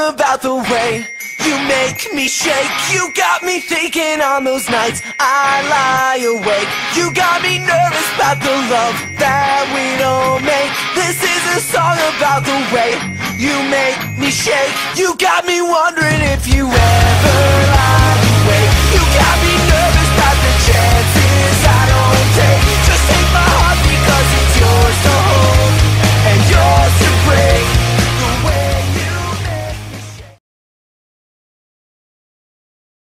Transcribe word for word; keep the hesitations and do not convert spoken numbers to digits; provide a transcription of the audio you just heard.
about the way you make me shake. You got me thinking on those nights I lie awake. You got me nervous about the love that we don't make. This is a song about the way you make me shake. You got me wondering if you ever